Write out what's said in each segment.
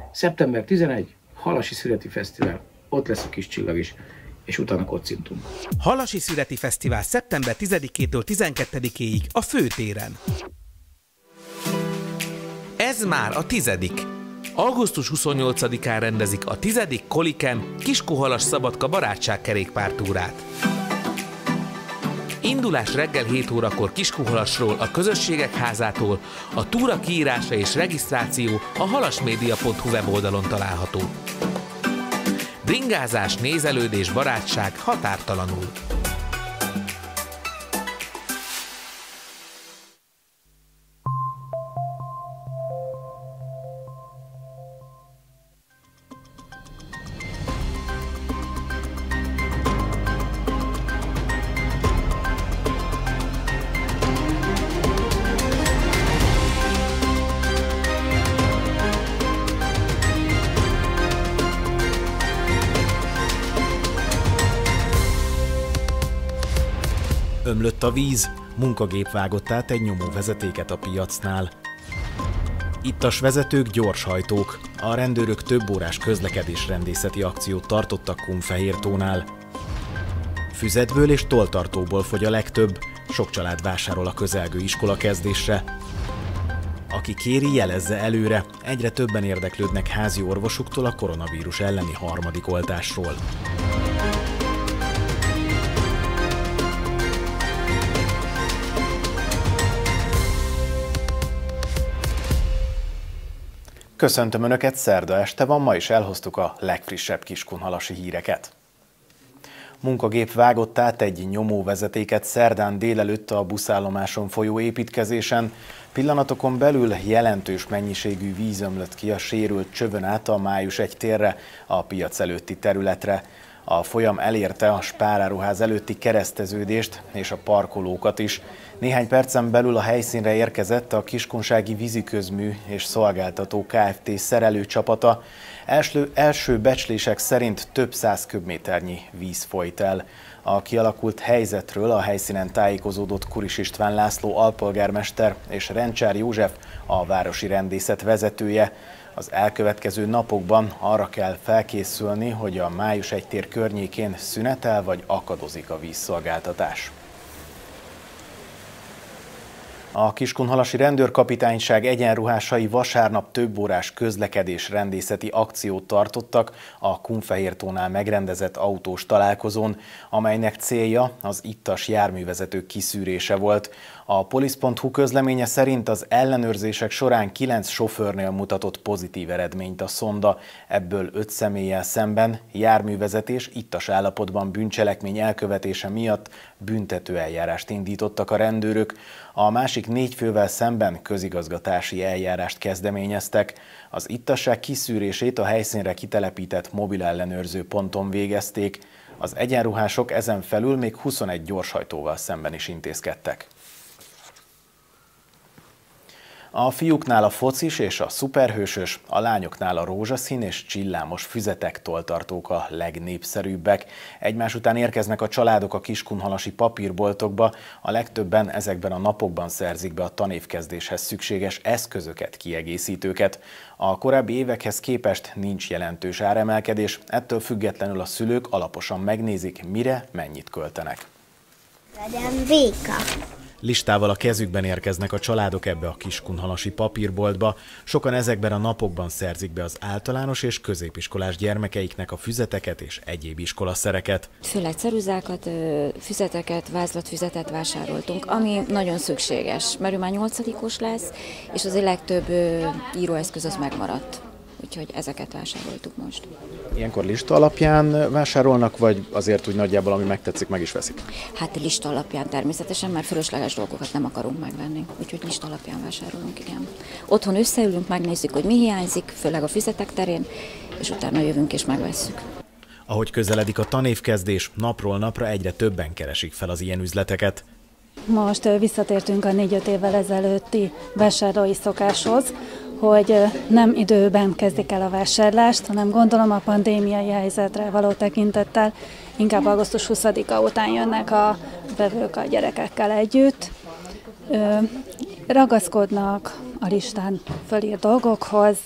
Szeptember 11, Halasi Szüreti Fesztivál, ott lesz a Kis Csillag is, és utána kocintunk. Halasi Szüreti Fesztivál szeptember 10-től 12-ig a Főtéren. Ez már a 10. Augusztus 28-án rendezik a 10. Koliken Kiskunhalas-Szabadka barátságkerékpártúrát. Indulás reggel 7 órakor Kiskunhalasról, a Közösségek Házától, a túra kiírása és regisztráció a halasmedia.hu weboldalon található. Bringázás, nézelődés, barátság határtalanul. Ömlött a víz, munkagép vágott át egy nyomóvezetéket a piacnál. Ittas vezetők, gyorshajtók, a rendőrök több órás közlekedésrendészeti akciót tartottak Kunfehértónál. Füzetből és tolltartóból fogy a legtöbb, sok család vásárol a közelgő iskolakezdésre. Aki kéri, jelezze előre, egyre többen érdeklődnek házi orvosuktól a koronavírus elleni 3. oltásról. Köszöntöm Önöket, szerda este van, ma is elhoztuk a legfrissebb kiskunhalasi híreket. Munkagép vágott át egy nyomóvezetéket szerdán délelőtt a buszállomáson folyó építkezésen. Pillanatokon belül jelentős mennyiségű víz ömlött ki a sérült csövön át a Május 1 térre, a piac előtti területre. A folyam elérte a Spáráruház előtti kereszteződést és a parkolókat is. Néhány percen belül a helyszínre érkezett a Kiskunsági Víziközmű és Szolgáltató Kft. Szerelőcsapata. Első becslések szerint több 100 köbméternyi víz folyt el. A kialakult helyzetről a helyszínen tájékozódott Kuris István László alpolgármester és Rencsár József, a városi rendészet vezetője. Az elkövetkező napokban arra kell felkészülni, hogy a Május 1 tér környékén szünetel vagy akadozik a vízszolgáltatás. A Kiskunhalasi Rendőrkapitányság egyenruhásai vasárnap több órás közlekedés-rendészeti akciót tartottak a Kunfehértónál megrendezett autós találkozón, amelynek célja az ittas járművezetők kiszűrése volt. A polisz.hu közleménye szerint az ellenőrzések során 9 sofőrnél mutatott pozitív eredményt a szonda, ebből 5 személlyel szemben járművezetés ittas állapotban bűncselekmény elkövetése miatt büntetőeljárást indítottak a rendőrök. A másik 4 fővel szemben közigazgatási eljárást kezdeményeztek. Az ittasság kiszűrését a helyszínre kitelepített mobil ellenőrző ponton végezték. Az egyenruhások ezen felül még 21 gyorshajtóval szemben is intézkedtek. A fiúknál a focis és a szuperhősös, a lányoknál a rózsaszín és csillámos füzetek, tolltartók a legnépszerűbbek. Egymás után érkeznek a családok a kiskunhalasi papírboltokba, a legtöbben ezekben a napokban szerzik be a tanévkezdéshez szükséges eszközöket, kiegészítőket. A korábbi évekhez képest nincs jelentős áremelkedés, ettől függetlenül a szülők alaposan megnézik, mire mennyit költenek. Legyen béka! Listával a kezükben érkeznek a családok ebbe a kiskunhalasi papírboltba. Sokan ezekben a napokban szerzik be az általános és középiskolás gyermekeiknek a füzeteket és egyéb iskolaszereket. Főleg ceruzákat, füzeteket, vázlatfüzetet vásároltunk, ami nagyon szükséges, mert ő már 8-os lesz, és az a legtöbb íróeszköz az megmaradt. Úgyhogy ezeket vásároltuk most. Ilyenkor lista alapján vásárolnak, vagy azért úgy nagyjából, ami megtetszik, meg is veszik? Hát lista alapján természetesen, mert fölösleges dolgokat nem akarunk megvenni. Úgyhogy lista alapján vásárolunk, igen. Otthon összeülünk, megnézzük, hogy mi hiányzik, főleg a füzetek terén, és utána jövünk és megvesszük. Ahogy közeledik a tanévkezdés, napról napra egyre többen keresik fel az ilyen üzleteket. Most visszatértünk a 4-5 évvel ezelőtti vásárlói szokáshoz, hogy nem időben kezdik el a vásárlást, hanem gondolom a pandémiai helyzetre való tekintettel inkább augusztus 20-a után jönnek a vevők a gyerekekkel együtt. Ragaszkodnak a listán fölírt dolgokhoz,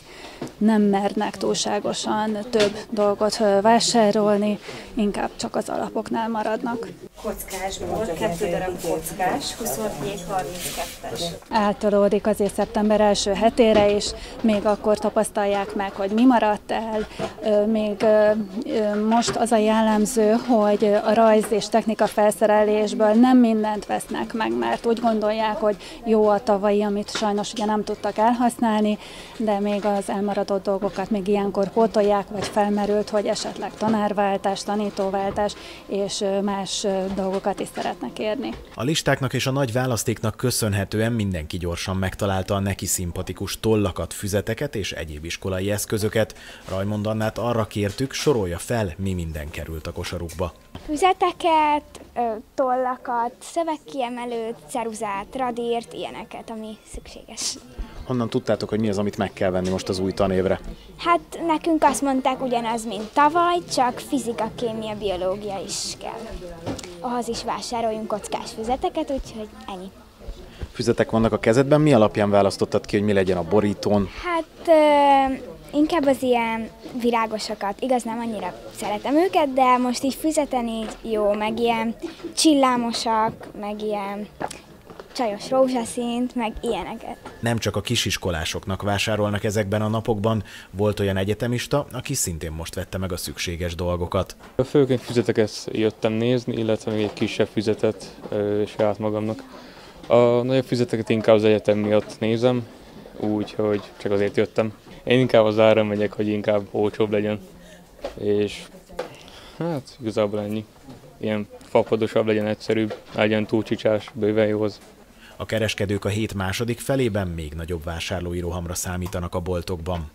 nem mernek túlságosan több dolgot vásárolni, inkább csak az alapoknál maradnak. Kockásból 2 darab kockás, 27-32-es. Eltolódik azért szeptember első hetére is, még akkor tapasztalják meg, hogy mi maradt el. Még most az a jellemző, hogy a rajz és technika felszerelésből nem mindent vesznek meg, mert úgy gondolják, hogy jó a tavalyi, amit sajnos ugye nem tudtak elhasználni, de még az elmaradott dolgokat még ilyenkor pótolják, vagy felmerült, hogy esetleg tanárváltás, tanítóváltás és más dolgokat is szeretnek érni. A listáknak és a nagy választéknak köszönhetően mindenki gyorsan megtalálta a neki szimpatikus tollakat, füzeteket és egyéb iskolai eszközöket. Raimond Annát arra kértük, sorolja fel, mi minden került a kosarukba. Füzeteket, tollakat, szövegkiemelőt, ceruzát, radírt, ilyeneket, ami szükséges. Honnan tudtátok, hogy mi az, amit meg kell venni most az új tanévre? Hát nekünk azt mondták ugyanaz, mint tavaly, csak fizika, kémia, biológia is kell. Ahhoz is vásároljunk kockás füzeteket, úgyhogy ennyi. Füzetek vannak a kezedben, mi alapján választottad ki, hogy mi legyen a borítón? Hát inkább az ilyen virágosokat, igaz nem annyira szeretem őket, de most így füzeten így jó, meg ilyen csillámosak, meg ilyen csajos rózsaszínt, meg ilyeneket. Nem csak a kisiskolásoknak vásárolnak ezekben a napokban, volt olyan egyetemista, aki szintén most vette meg a szükséges dolgokat. Főként füzeteket jöttem nézni, illetve még egy kisebb füzetet saját magamnak. A nagyobb füzeteket inkább az egyetem miatt nézem, úgyhogy csak azért jöttem. Én inkább az ára megyek, hogy inkább olcsóbb legyen, és hát igazából ennyi. Ilyen fapadosabb legyen, egyszerűbb, legyen túl csicsás, bőven jóhoz. A kereskedők a hét második felében még nagyobb vásárlói rohamra számítanak a boltokban.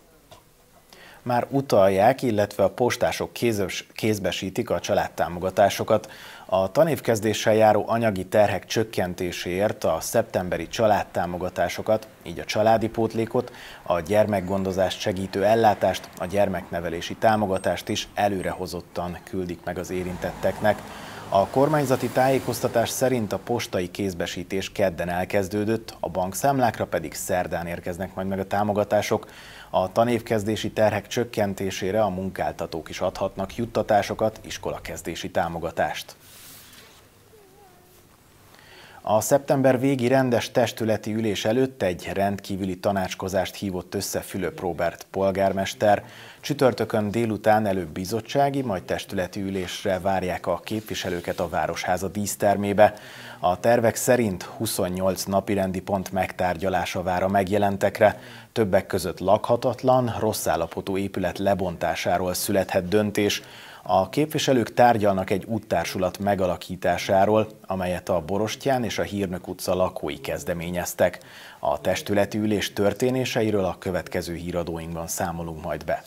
Már utalják, illetve a postások kézbesítik a családtámogatásokat. A tanévkezdéssel járó anyagi terhek csökkentéséért a szeptemberi családtámogatásokat, így a családi pótlékot, a gyermekgondozást segítő ellátást, a gyermeknevelési támogatást is előrehozottan küldik meg az érintetteknek. A kormányzati tájékoztatás szerint a postai kézbesítés kedden elkezdődött, a bankszámlákra pedig szerdán érkeznek majd meg a támogatások. A tanévkezdési terhek csökkentésére a munkáltatók is adhatnak juttatásokat, iskolakezdési támogatást. A szeptember végi rendes testületi ülés előtt egy rendkívüli tanácskozást hívott össze Fülöp Róbert polgármester. Csütörtökön délután előbb bizottsági, majd testületi ülésre várják a képviselőket a Városháza dísztermébe. A tervek szerint 28 napirendi pont megtárgyalása vár a megjelentekre. Többek között lakhatatlan, rossz állapotú épület lebontásáról születhet döntés. A képviselők tárgyalnak egy úttársulat megalakításáról, amelyet a Borostyán és a Hírnök utca lakói kezdeményeztek. A testületi ülés történéseiről a következő híradóinkban számolunk majd be.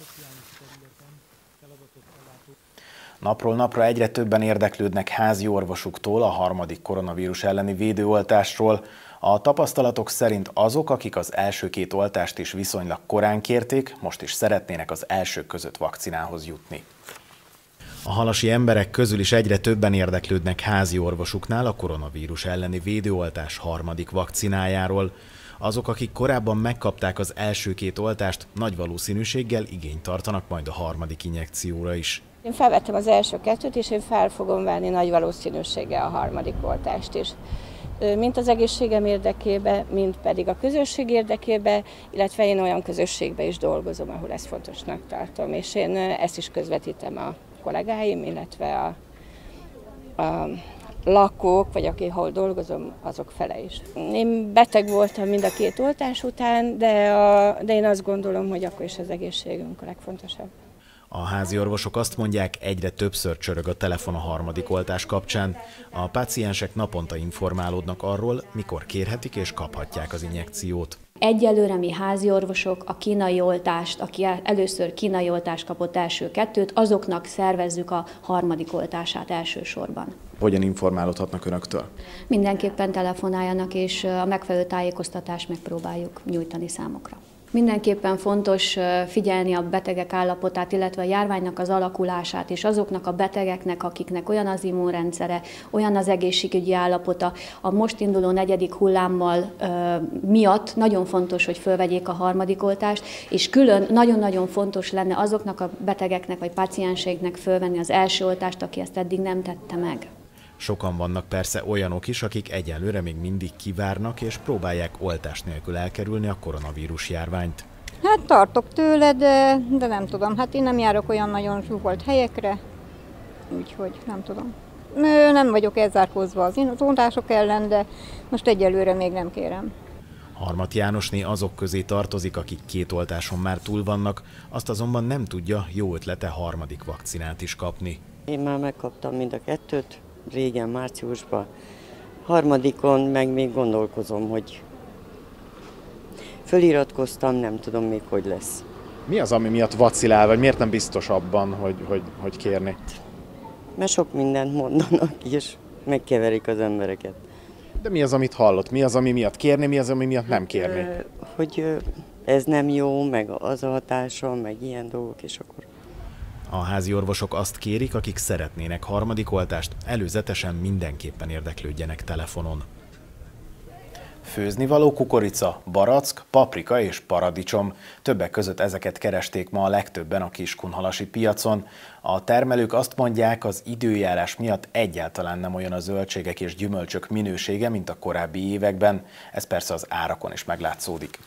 Napról napra egyre többen érdeklődnek házi orvosuktól a harmadik koronavírus elleni védőoltásról. A tapasztalatok szerint azok, akik az első 2 oltást is viszonylag korán kérték, most is szeretnének az elsők között vakcinához jutni. A halasi emberek közül is egyre többen érdeklődnek házi orvosuknál a koronavírus elleni védőoltás harmadik vakcinájáról. Azok, akik korábban megkapták az első 2 oltást, nagy valószínűséggel igényt tartanak majd a harmadik injekcióra is. Én felvettem az első 2-t, és én fel fogom venni nagy valószínűséggel a harmadik oltást is. Mint az egészségem érdekébe, mint pedig a közösség érdekébe, illetve én olyan közösségbe is dolgozom, ahol ezt fontosnak tartom, és én ezt is közvetítem a kollégáim, illetve a lakók, vagy akihol dolgozom, azok fele is. Én beteg voltam mind a 2 oltás után, de én azt gondolom, hogy akkor is az egészségünk a legfontosabb. A házi orvosok azt mondják, egyre többször csörög a telefon a harmadik oltás kapcsán. A páciensek naponta informálódnak arról, mikor kérhetik és kaphatják az injekciót. Egyelőre mi házi orvosok a kínai oltást, aki először kínai oltást kapott első 2-t, azoknak szervezzük a harmadik oltását elsősorban. Hogyan informálódhatnak önöktől? Mindenképpen telefonáljanak, és a megfelelő tájékoztatást megpróbáljuk nyújtani számukra. Mindenképpen fontos figyelni a betegek állapotát, illetve a járványnak az alakulását, és azoknak a betegeknek, akiknek olyan az immunrendszere, olyan az egészségügyi állapota, a most induló 4. hullámmal miatt nagyon fontos, hogy fölvegyék a harmadik oltást, és külön nagyon-nagyon fontos lenne azoknak a betegeknek vagy pácienseiknek fölvenni az első oltást, aki ezt eddig nem tette meg. Sokan vannak persze olyanok is, akik egyelőre még mindig kivárnak és próbálják oltás nélkül elkerülni a koronavírus járványt. Hát tartok tőle, de nem tudom. Hát én nem járok olyan nagyon zsúfolt helyekre, úgyhogy nem tudom. Nem vagyok elzárkózva az oltások ellen, de most egyelőre még nem kérem. Harmat Jánosné azok közé tartozik, akik 2 oltáson már túl vannak, azt azonban nem tudja, jó ötlete harmadik vakcinát is kapni. Én már megkaptam mind a 2-t, régen márciusban. Harmadikon meg még gondolkozom, hogy föliratkoztam, nem tudom még, hogy lesz. Mi az, ami miatt vacilál, vagy miért nem biztos abban, hogy kérni? Mert sok mindent mondanak, és megkeverik az embereket. De mi az, amit hallott? Mi az, ami miatt kérni, mi az, ami miatt nem kérni? Hogy ez nem jó, meg az a hatása, meg ilyen dolgok, és akkor... A házi orvosok azt kérik, akik szeretnének harmadik oltást, előzetesen mindenképpen érdeklődjenek telefonon. Főznivaló kukorica, barack, paprika és paradicsom. Többek között ezeket keresték ma a legtöbben a kiskunhalasi piacon. A termelők azt mondják, az időjárás miatt egyáltalán nem olyan a zöldségek és gyümölcsök minősége, mint a korábbi években. Ez persze az árakon is meglátszódik.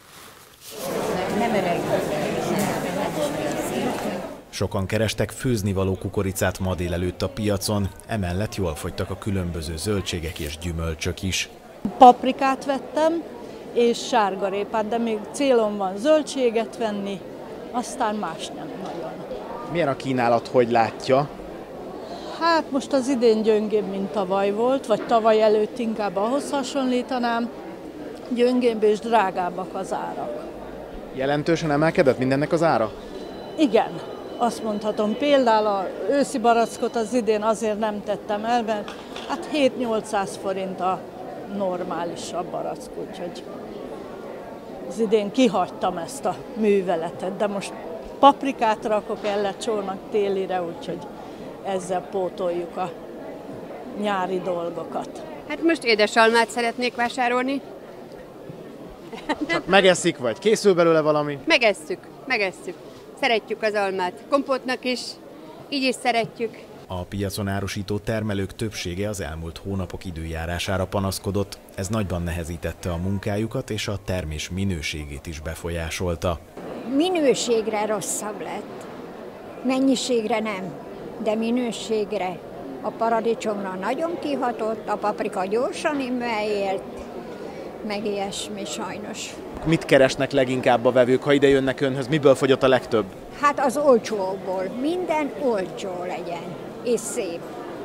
Sokan kerestek főznivaló kukoricát ma délelőtt a piacon, emellett jól fogytak a különböző zöldségek és gyümölcsök is. Paprikát vettem, és sárgarépát, de még célom van zöldséget venni, aztán más nem nagyon. Milyen a kínálat, hogy látja? Hát most az idén gyöngébb, mint tavaly volt, vagy tavaly előtt inkább ahhoz hasonlítanám, gyöngébb és drágábbak az árak. Jelentősen emelkedett mindennek az ára? Igen, azt mondhatom. Például az őszi barackot az idén azért nem tettem el, mert hát 7-800 forint a normálisabb barack, úgyhogy az idén kihagytam ezt a műveletet, de most paprikát rakok el lecsónak télire, úgyhogy ezzel pótoljuk a nyári dolgokat. Hát most édesalmát szeretnék vásárolni. Csak megeszik, vagy készül belőle valami? Megesszük. Szeretjük az almát. Kompótnak is, így is szeretjük. A piacon árusító termelők többsége az elmúlt hónapok időjárására panaszkodott. Ez nagyban nehezítette a munkájukat, és a termés minőségét is befolyásolta. Minőségre rosszabb lett. Mennyiségre nem, de minőségre. A paradicsomra nagyon kihatott, a paprika gyorsan immeljélt, meg ilyesmi sajnos. Mit keresnek leginkább a vevők, ha ide jönnek önhöz? Miből fogyott a legtöbb? Hát az olcsóból. Minden olcsó legyen, és szép.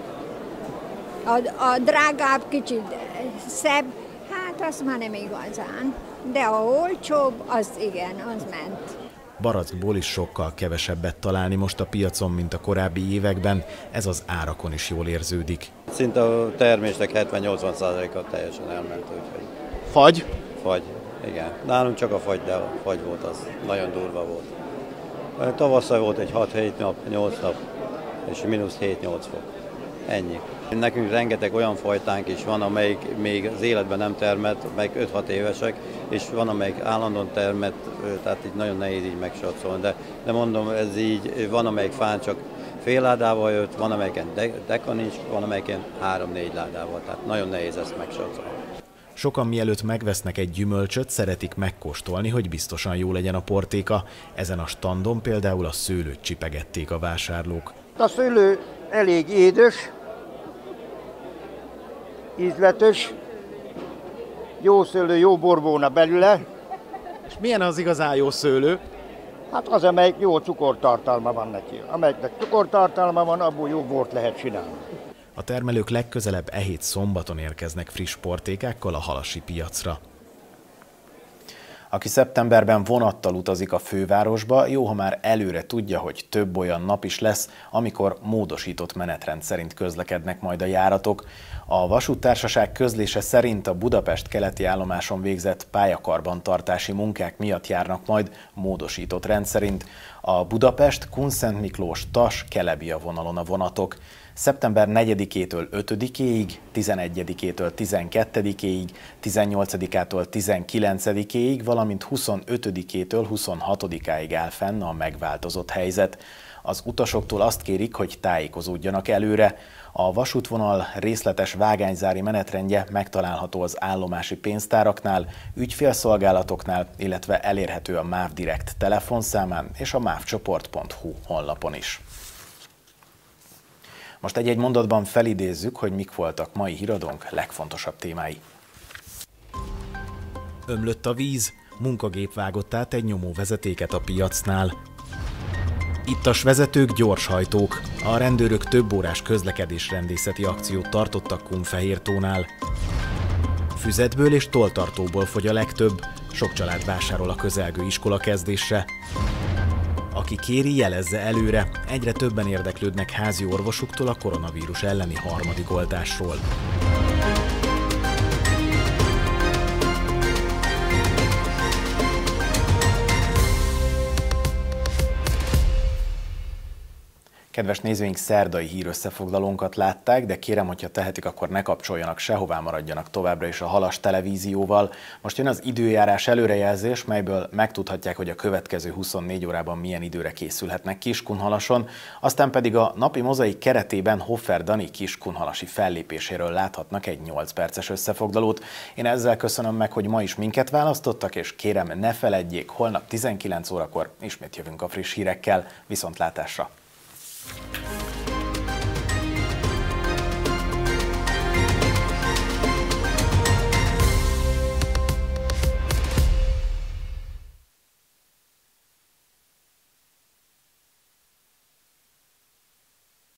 A drágább, kicsit szebb, hát az már nem igazán. De a olcsóbb, az igen, az ment. Barackból is sokkal kevesebbet találni most a piacon, mint a korábbi években, ez az árakon is jól érződik. Szinte a termésnek 70-80%-a teljesen elment. Úgyhogy... Fagy? Fagy, igen. Nálunk csak a fagy, de a fagy volt, az nagyon durva volt. Tavasszal volt egy 6-7 nap, 8 nap, és mínusz 7-8 fok. Ennyi. Nekünk rengeteg olyan fajtánk is van, amelyik még az életben nem termett, meg 5-6 évesek, és van, amelyik állandóan termett, tehát így nagyon nehéz így megsatszolni. De mondom, ez így, van, amelyik fán csak fél ládával jött, van, amelyiken dekan is, van, amelyiken 3-4 ládával, tehát nagyon nehéz ezt megsatszolni. Sokan mielőtt megvesznek egy gyümölcsöt, szeretik megkóstolni, hogy biztosan jó legyen a portéka. Ezen a standon például a szőlőt csipegették a vásárlók. A szőlő elég édes, ízletes, jó szőlő, jó borbóna belőle. És milyen az igazán jó szőlő? Hát az, amelyik jó cukortartalma van neki. Amelyiknek cukortartalma van, abból jó bort lehet csinálni. A termelők legközelebb e hét szombaton érkeznek friss portékákkal a halasi piacra. Aki szeptemberben vonattal utazik a fővárosba, jó, ha már előre tudja, hogy több olyan nap is lesz, amikor módosított menetrend szerint közlekednek majd a járatok. A vasúttársaság közlése szerint a Budapest keleti állomáson végzett pályakarbantartási munkák miatt járnak majd módosított rendszerint a Budapest, Kunszentmiklós, Tas, Kelebia vonalon a vonatok. Szeptember 4-től 5-ig, 11-től 12-ig, 18-től 19-ig, valamint 25-től 26-áig áll fenn a megváltozott helyzet. Az utasoktól azt kérik, hogy tájékozódjanak előre. A vasútvonal részletes vágányzári menetrendje megtalálható az állomási pénztáraknál, ügyfélszolgálatoknál, illetve elérhető a MÁV Direkt telefonszámán és a mávcsoport.hu honlapon is. Most egy-egy mondatban felidézzük, hogy mik voltak mai híradónk legfontosabb témái. Ömlött a víz, munkagép vágott át egy nyomóvezetéket a piacnál. Ittas vezetők, gyorshajtók. A rendőrök több órás közlekedésrendészeti akciót tartottak Kunfehértónál. Füzetből és tolltartóból fogy a legtöbb, sok család vásárol a közelgő iskolakezdésre. Aki kéri, jelezze előre, egyre többen érdeklődnek házi orvosuktól a koronavírus elleni harmadik oltásról. Kedves nézőink, szerdai hírösszefoglalónkat látták, de kérem, hogyha tehetik, akkor ne kapcsoljanak sehová, maradjanak továbbra is a Halas televízióval. Most jön az időjárás előrejelzés, melyből megtudhatják, hogy a következő 24 órában milyen időre készülhetnek Kiskunhalason, aztán pedig a napi mozaik keretében Hoffer Dani kiskunhalasi fellépéséről láthatnak egy 8 perces összefoglalót. Én ezzel köszönöm meg, hogy ma is minket választottak, és kérem, ne feledjék, holnap 19 órakor ismét jövünk a friss hírekkel. Viszontlátásra!